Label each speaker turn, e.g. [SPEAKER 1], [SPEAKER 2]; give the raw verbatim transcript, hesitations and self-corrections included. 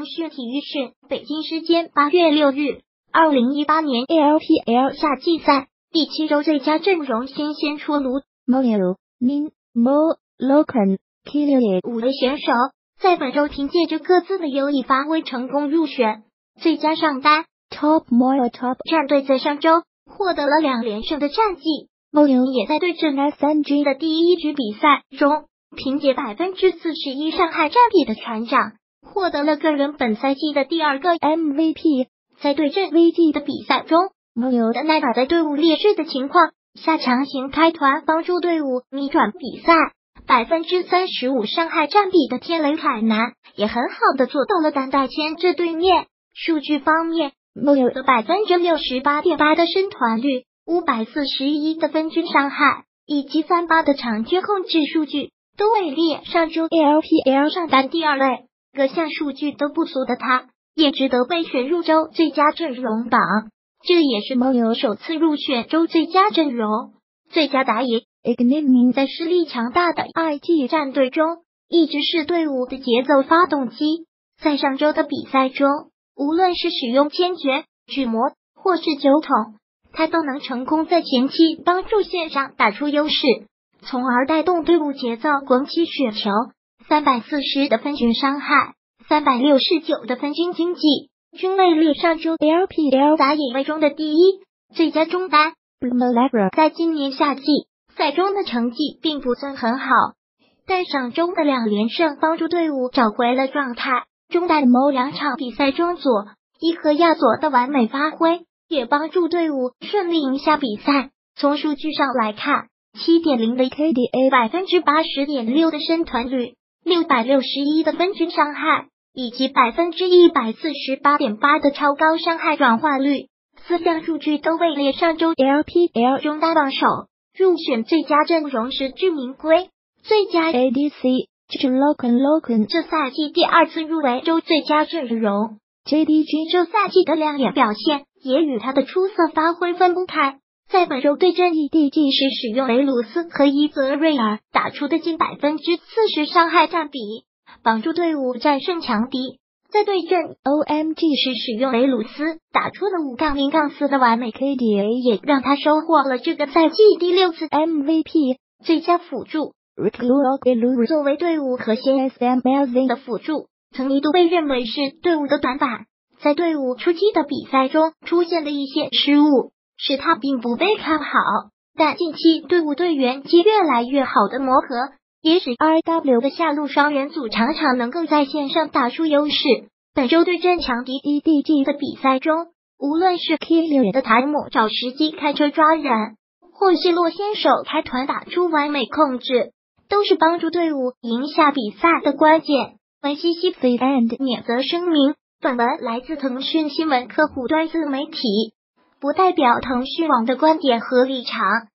[SPEAKER 1] 腾讯体育讯，北京时间八月六日，二零一八年 A L P L 夏季赛第七周最佳阵容新鲜出炉。
[SPEAKER 2] Moyo Min Mo Loken Kilian
[SPEAKER 1] 五位选手在本周凭借着各自的优异发挥成功入选最佳上单。
[SPEAKER 2] Top Moyo Top
[SPEAKER 1] 战队在上周获得了两连胜的战绩。
[SPEAKER 2] Moyo
[SPEAKER 1] 也在对阵 S N G 的第一局比赛中，凭借百分之四十一伤害战比的船长，获得了个人本赛季的第二个 M V P。在对阵 V G 的比赛中，
[SPEAKER 2] Moyo
[SPEAKER 1] 的奈打在队伍劣势的情况下强行开团，帮助队伍逆转比赛。百分之三十五伤害战比的天雷凯南也很好的做到了单带牵制对面。数据方面， Moyo 的百分之六十八点八的生团率，五百四十一的分均伤害以及三八的场均控制数据都位列上周 A L P L 上单第二位。各项数据都不俗的他，也值得被选入周最佳阵容榜。这也是 Moyo 首次入选周最佳阵容。最佳打野 Ignimin 在实力强大的 I G 战队中，一直是队伍的节奏发动机。在上周的比赛中，无论是使用千珏、巨魔或是酒桶，他都能成功在前期帮助线上打出优势，从而带动队伍节奏滚起雪球。三百四十的分均伤害，三百六十九的分均经济，均位列上周 A L P L 打野位中的第一。最佳中单 Blumalegra 在今年夏季赛中的成绩并不算很好，但上周的两连胜帮助队伍找回了状态。中单某两场比赛中左一和亚佐的完美发挥，也帮助队伍顺利赢下比赛。从数据上来看， 七点零 的 K D A， 百分之八十点六 的生团率，六百六十一的分均伤害，以及百分之一百四十八点八 的超高伤害转化率，四项数据都位列上周 L P L 中单榜首。入选最佳阵容实至名归。最佳 A D C Loken Loken 这赛季第二次入围周最佳阵容。 J D G 这赛季的亮眼表现也与他的出色发挥分不开。在本周对阵 E D G 时，使用雷鲁斯和伊泽瑞尔打出的近百分之四十伤害占比，帮助队伍战胜强敌。在对阵 O M G 时，使用雷鲁斯打出了五杠零杠四的完美 K D A， 也让他收获了这个赛季第六次 M V P。 最佳辅助 Rick Luok 作为队伍核心 S M L Z 的辅助，曾一度被认为是队伍的短板。在队伍初期的比赛中出现的一些失误，使他并不被看好，但近期队伍队员皆越来越好的磨合，也使 R W 的下路双人组常常能够在线上打出优势。本周对阵强敌 E D G 的比赛中，无论是 Kilian 的塔姆找时机开车抓人，或是洛先手开团打出完美控制，都是帮助队伍赢下比赛的关键。文西西 and 免责声明，本文来自腾讯新闻客户端自媒体，不代表腾讯网的观点和立场。